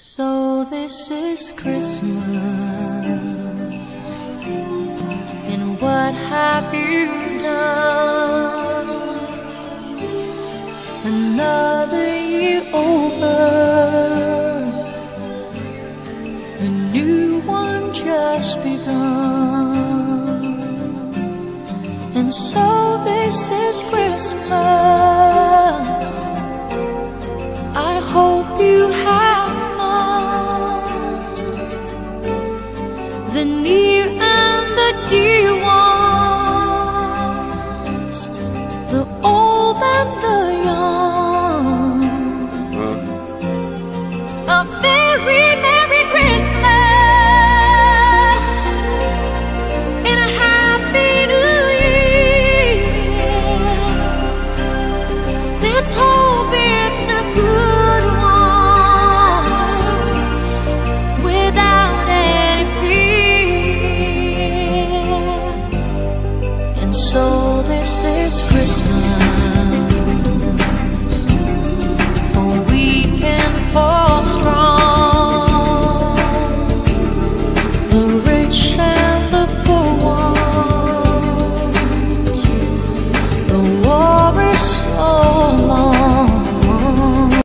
So this is Christmas, and what have you done? Another year over, a new one just begun. And so this is Christmas. I hope you have the near and the dear ones, the old and the young. A very Merry Christmas and a Happy New Year. Let's hope it's a good one without any fear. And so this is Christmas.